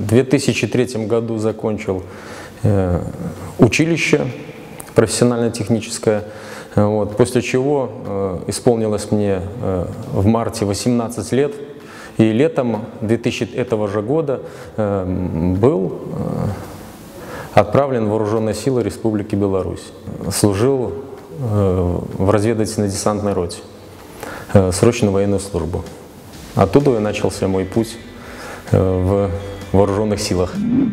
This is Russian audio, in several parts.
В 2003 году закончил училище профессионально-техническое, после чего исполнилось мне в марте 18 лет, и летом 2000 этого же года был отправлен в Вооруженные силы Республики Беларусь. Служил в разведывательно-десантной роте, срочную военную службу. Оттуда и начался мой путь в Вооруженных силах.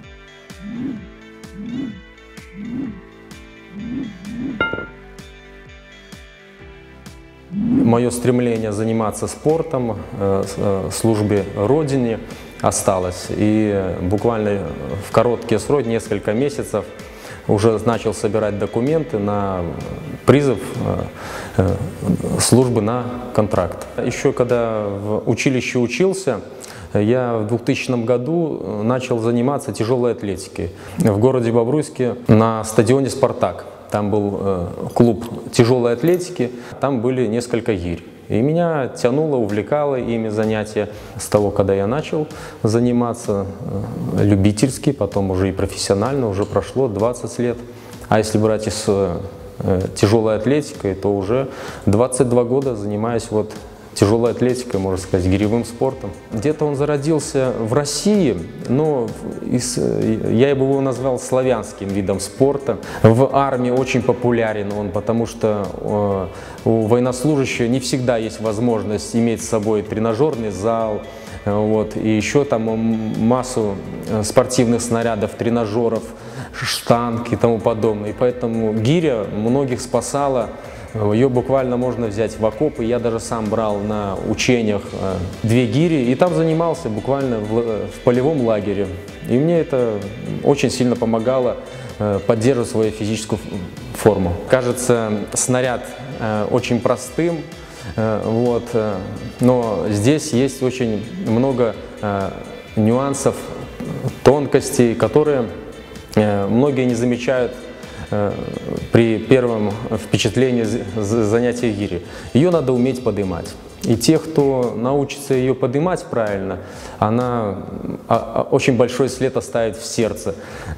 Мое стремление заниматься спортом, службе Родине осталось. И буквально в короткие сроки, несколько месяцев, уже начал собирать документы на призыв службы на контракт. Еще когда в училище учился, я в 2000 году начал заниматься тяжелой атлетикой в городе Бобруйске на стадионе «Спартак». Там был клуб тяжелой атлетики, там были несколько гирь. И меня тянуло, увлекало ими занятия с того, когда я начал заниматься любительски, потом уже и профессионально, уже прошло 20 лет. А если брать и с тяжелой атлетикой, то уже 22 года занимаюсь тяжелой атлетикой, можно сказать, гиревым спортом. Где-то он зародился в России, но я бы его назвал славянским видом спорта. В армии очень популярен он, потому что у военнослужащих не всегда есть возможность иметь с собой тренажерный зал, и еще там массу спортивных снарядов, тренажеров, штанг и тому подобное. И поэтому гиря многих спасала. Ее буквально можно взять в окопы. Я даже сам брал на учениях 2 гири и там занимался буквально в полевом лагере. И мне это очень сильно помогало поддерживать свою физическую форму. Кажется, снаряд очень простым, но здесь есть очень много нюансов, тонкостей, которые многие не замечают при первом впечатлении занятия гири. Ее надо уметь поднимать. И те, кто научится ее поднимать правильно, она очень большой след оставит в сердце.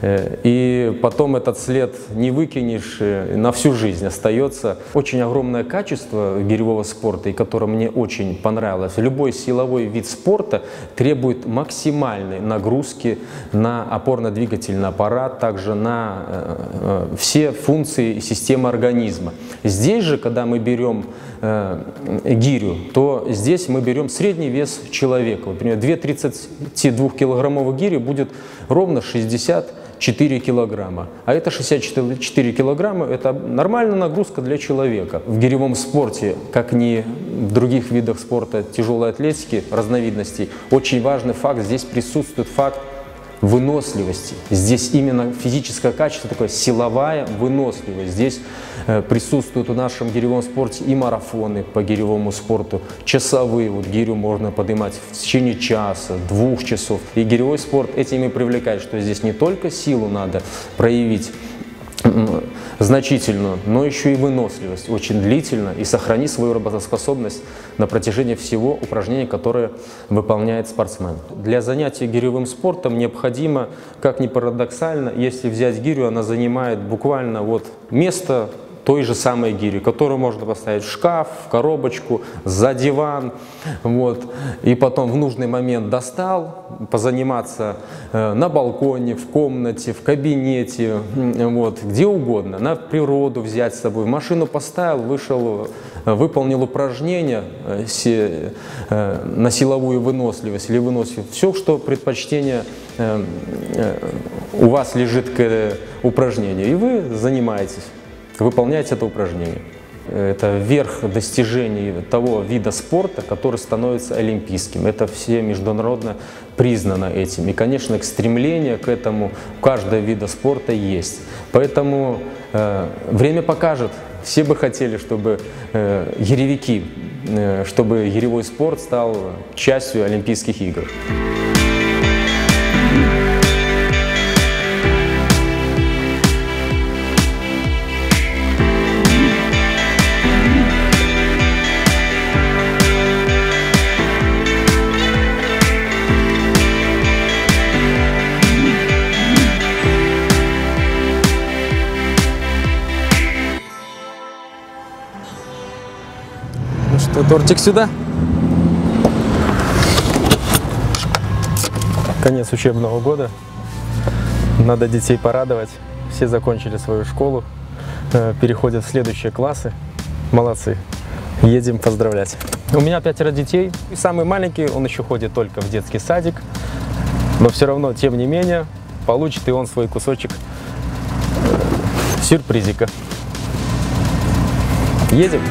И потом этот след не выкинешь, на всю жизнь остается. Очень огромное качество гиревого спорта, и которое мне очень понравилось. Любой силовой вид спорта требует максимальной нагрузки на опорно-двигательный аппарат, также на все функции и системы организма. Здесь же, когда мы берем гирю, то здесь мы берем средний вес человека. Например, 2 32-килограммовых гири будет ровно 64 килограмма. А это 64 килограмма – это нормальная нагрузка для человека. В гиревом спорте, как ни в других видах спорта тяжелой атлетики, разновидностей, очень важный факт, здесь присутствует факт выносливости. Здесь именно физическое качество, такое силовая выносливость. Здесь присутствуют в нашем гиревом спорте и марафоны по гиревому спорту, часовые. Гирю можно поднимать в течение часа, 2 часов. И гиревой спорт этим и привлекает, что здесь не только силу надо проявить значительную, но еще и выносливость очень длительно и сохранить свою работоспособность на протяжении всего упражнения, которое выполняет спортсмен. Для занятия гиревым спортом необходимо, как ни парадоксально, если взять гирю, она занимает буквально место той же самой гири, которую можно поставить в шкаф, в коробочку, за диван, и потом в нужный момент достал, позаниматься на балконе, в комнате, в кабинете, где угодно, на природу взять с собой, в машину поставил, вышел, выполнил упражнение на силовую выносливость или выносливость, все, что предпочтение у вас лежит к упражнению, и вы занимаетесь. Выполняете это упражнение. Это верх достижений того вида спорта, который становится олимпийским. Это все международно признано этим. И, конечно, стремление к этому у каждого вида спорта есть. Поэтому время покажет. Все бы хотели, чтобы гиревики, чтобы гиревой спорт стал частью Олимпийских игр. свой тортик сюда. Конец учебного года. Надо детей порадовать. Все закончили свою школу, переходят в следующие классы. Молодцы. Едем поздравлять. У меня 5 детей. И самый маленький, он еще ходит только в детский садик. Но все равно, тем не менее, получит и он свой кусочек сюрпризика. Едем.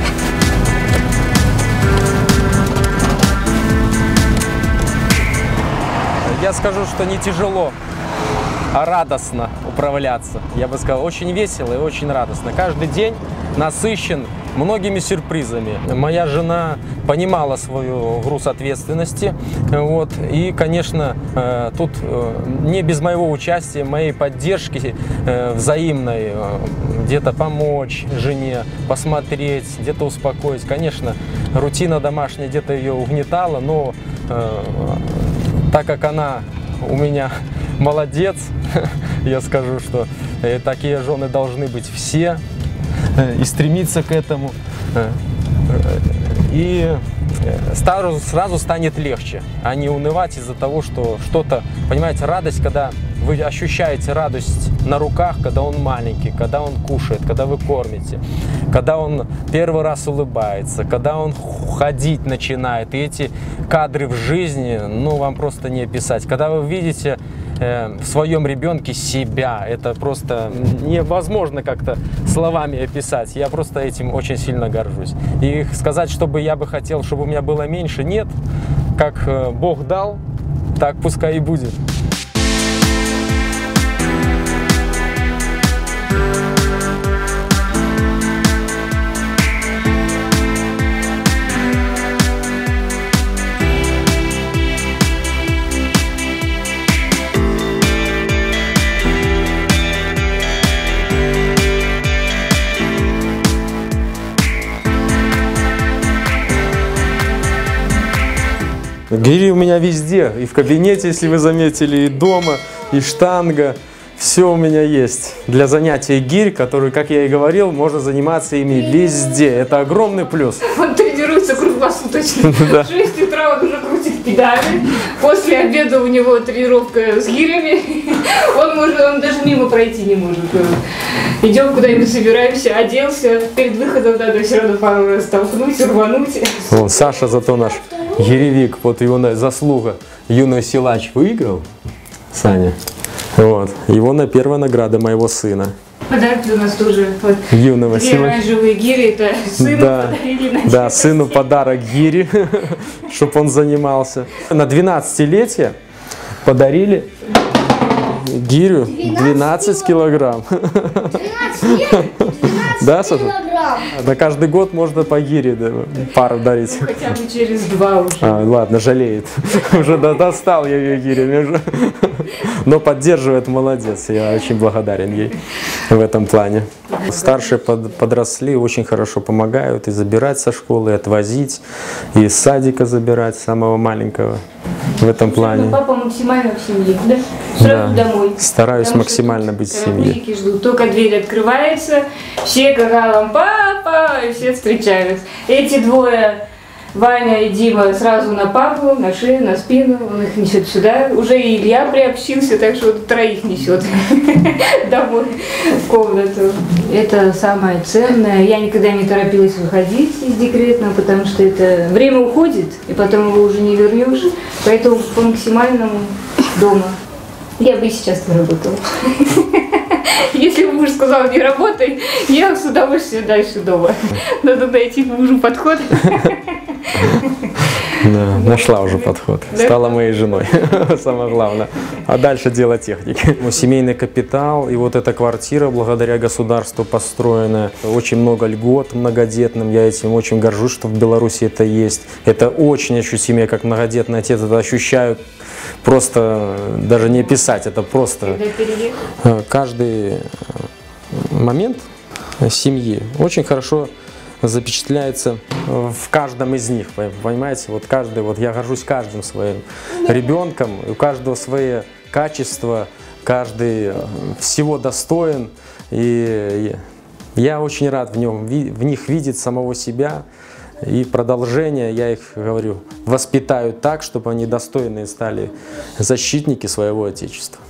Я скажу, что не тяжело, а радостно управляться. Я бы сказал, очень весело и очень радостно. Каждый день насыщен многими сюрпризами. Моя жена понимала свою груз ответственности. Вот, и, конечно, тут не без моего участия, моей поддержки взаимной, где-то помочь жене, посмотреть, где-то успокоить. Конечно, рутина домашняя где-то ее угнетала, но так как она у меня молодец, я скажу, что такие жены должны быть все, и стремиться к этому, и сразу станет легче, а не унывать из-за того, что что-то, понимаете, радость, когда вы ощущаете радость на руках, когда он маленький, когда он кушает, когда вы кормите, когда он первый раз улыбается, когда он ходить начинает. И эти кадры в жизни, ну, вам просто не описать. Когда вы видите в своем ребенке себя, это просто невозможно как-то словами описать. Я просто этим очень сильно горжусь. И сказать, чтобы я бы хотел, чтобы у меня было меньше, нет. Как Бог дал, так пускай и будет. Гири у меня везде, и в кабинете, если вы заметили, и дома, и штанга. Все у меня есть для занятий гирь, которые, как я и говорил, можно заниматься ими везде. Это огромный плюс. Он тренируется круглосуточно. В 6 утра он уже крутит педали. После обеда у него тренировка с гирями. Он даже мимо пройти не может. Идем куда-нибудь, собираемся, оделся. Перед выходом надо все равно пару раз толкнуть, рвануть. Вон, Саша, зато наш гиревик, вот его заслуга. Юный силач выиграл, Саня. Вот. Его на первая награда моего сына. Подарки у нас тоже. Вот. Юного силача. Оранжевые гири, это сыну подарили. Да, сыну подарок гири, чтобы он занимался. На 12-летие подарили гирю 12 килограмм. 12 лет? 12 да, Саша? килограмм. На каждый год можно по гире пару дарить. Ну, хотя бы через 2 уже. Ладно, жалеет. Уже достал я ее гирями. Но поддерживает, молодец. Я очень благодарен ей в этом плане. Старшие подросли, очень хорошо помогают и забирать со школы, и отвозить, и из садика забирать самого маленького в этом плане. Папа максимально в семье, да? Сразу домой. Стараюсь максимально быть в семье. Ждут. Только дверь открывается, все как папа, и все встречают. Эти двое, Ваня и Дима, сразу на папу, на шею, на спину, он их несет сюда. Уже и Илья приобщился, так что он 3 несет домой в комнату. Это самое ценное. Я никогда не торопилась выходить из декретного, потому что это время уходит, и потом его уже не вернешь. Поэтому по максимальному дома. Я бы и сейчас не работала. Если бы муж сказал, не работай, я с удовольствием дальше дома. Надо найти мужу подход. Да, нашла уже подход. Стала моей женой, самое главное. А дальше дело техники. Семейный капитал и вот эта квартира, благодаря государству построенная. Очень много льгот многодетным. Я этим очень горжусь, что в Беларуси это есть. Это очень ощутимо, я как многодетный отец это ощущаю. Просто даже не описать, это просто каждый момент семьи очень хорошо запечатляется в каждом из них, понимаете, вот каждый, вот я горжусь каждым своим ребенком, у каждого свои качества, каждый всего достоин, и я очень рад в них видеть самого себя, И продолжение, я их, говорю, воспитаю так, чтобы они достойные стали защитники своего Отечества.